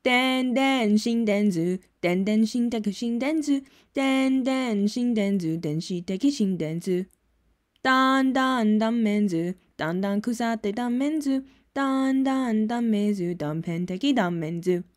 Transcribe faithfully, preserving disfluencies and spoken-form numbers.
点点新单词，点点新的新单词，点点新单词，点新的新单词。だんだん断面図、だんだん腐って断面図、だんだん断面図、断片的断面図。